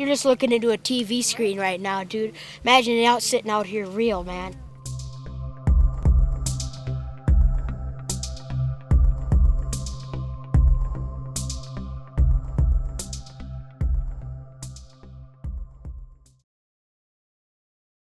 just looking into a TV screen right now, dude. Imagine it sitting out here real, man.